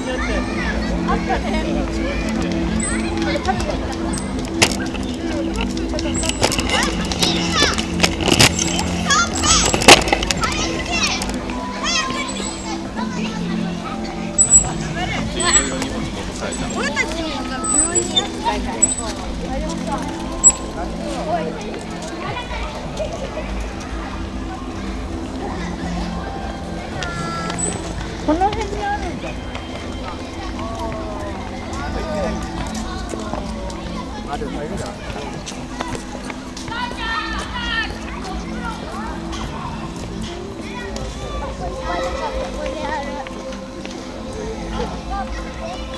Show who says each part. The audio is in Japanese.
Speaker 1: あったね。これ食べてた。俺たちが病院にやってたい。あれもさ、おい。この辺にあるんだ。あるんだ。ここにある。